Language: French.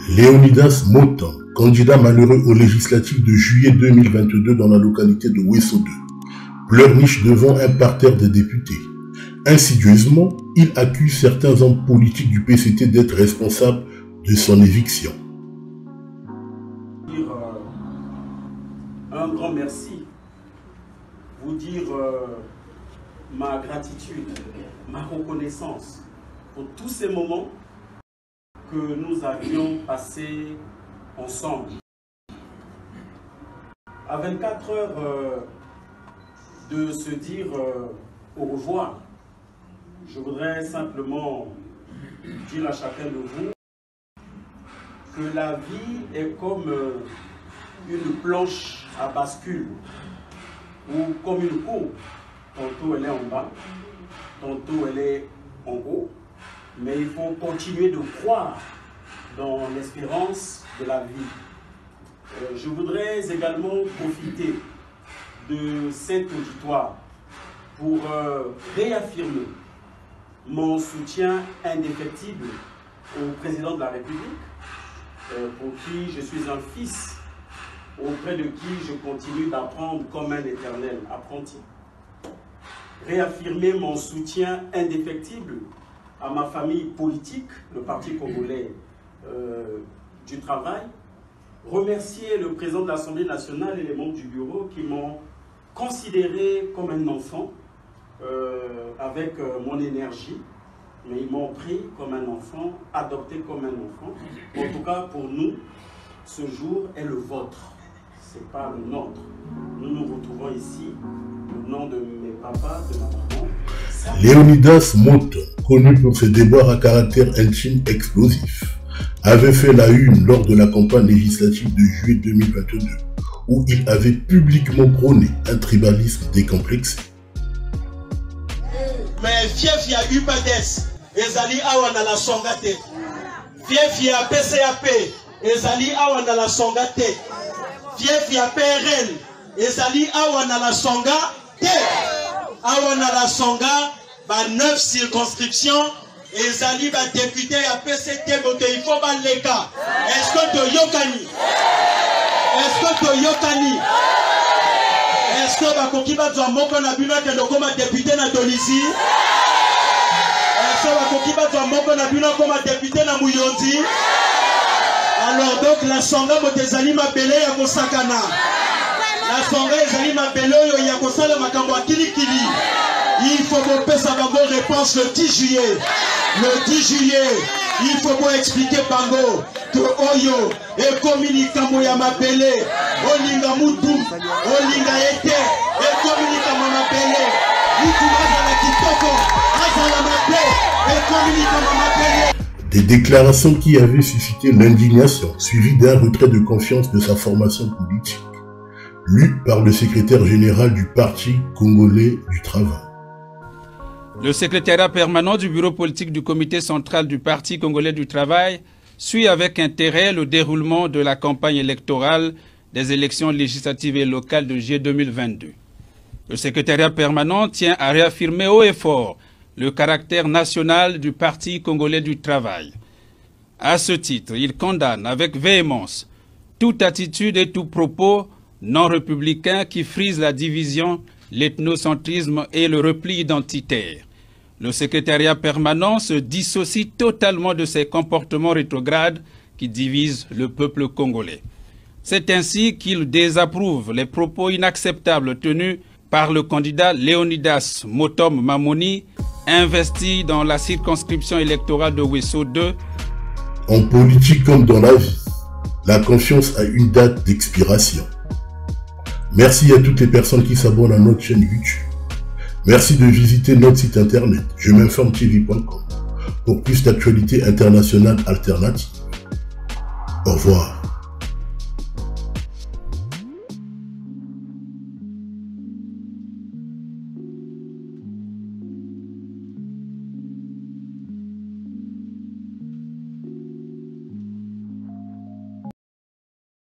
Léonidas Moton, candidat malheureux aux législatives de juillet 2022 dans la localité de Wesso 2, pleurniche devant un parterre de députés. Insidieusement, il accuse certains hommes politiques du PCT d'être responsables de son éviction. Un grand merci, vous dire ma gratitude, ma reconnaissance pour tous ces moments que nous avions passés ensemble. À 24 heures de se dire au revoir, je voudrais simplement dire à chacun de vous que la vie est comme une planche à bascule ou comme une courbe. Tantôt elle est en bas, tantôt elle est en haut, mais il faut continuer de croire dans l'espérance de la vie. Je voudrais également profiter de cet auditoire pour réaffirmer mon soutien indéfectible au président de la République, pour qui je suis un fils, auprès de qui je continue d'apprendre comme un éternel apprenti. Réaffirmer mon soutien indéfectible à ma famille politique, le Parti congolais du travail. Remercier le président de l'Assemblée nationale et les membres du bureau qui m'ont considéré comme un enfant, avec mon énergie, mais ils m'ont pris comme un enfant, adopté comme un enfant. En tout cas, pour nous, ce jour est le vôtre, ce n'est pas le nôtre. Nous nous retrouvons ici, au nom de mes papas, de ma maman. Léonidas Moton, connu pour ses déboires à caractère intime explosif, avait fait la une lors de la campagne législative de juillet 2022, où il avait publiquement prôné un tribalisme décomplexé. Mais fief ya UPADES, ezali awa na la songate. Fief ya PCAP, ezali awa na la songate. Fief ya PRL, ezali awa na la songate. Awa na la songa, ba 9 circonscriptions, ezali ba député ya PCT bote il faut ba leka. Est-ce que to yokani? Est-ce que to yokani? Est-ce que bakoki bazwa moko na bino ke lokoma député na Dolizi? Est-ce que bakoki bazwa moko na bino koma député na Muyonzi? Alors donc la songa botezali mabele ya kosakana. La songa ezali mabele oyo ya kosala makambo akilikili. Il faut que ça va bonne réponse le 10 juillet. Le 10 juillet, il faut vous expliquer Bango que Oyo et communique à mabele. Olinga Moutou, Olinga Ete, et communique à mabele. Des déclarations qui avaient suscité l'indignation, suivies d'un retrait de confiance de sa formation politique, lu par le secrétaire général du Parti congolais du travail. Le secrétariat permanent du bureau politique du comité central du Parti congolais du travail suit avec intérêt le déroulement de la campagne électorale des élections législatives et locales de juillet 2022. Le secrétariat permanent tient à réaffirmer haut et fort le caractère national du Parti congolais du travail. À ce titre, il condamne avec véhémence toute attitude et tout propos non républicain qui frise la division, l'ethnocentrisme et le repli identitaire. Le secrétariat permanent se dissocie totalement de ces comportements rétrogrades qui divisent le peuple congolais. C'est ainsi qu'il désapprouve les propos inacceptables tenus par le candidat Léonidas Moton Mamoni, investi dans la circonscription électorale de Wesso 2. En politique comme dans la vie, la confiance a une date d'expiration. Merci à toutes les personnes qui s'abonnent à notre chaîne YouTube. Merci de visiter notre site internet jem'informe-tv.com pour plus d'actualités internationales alternatives. Au revoir.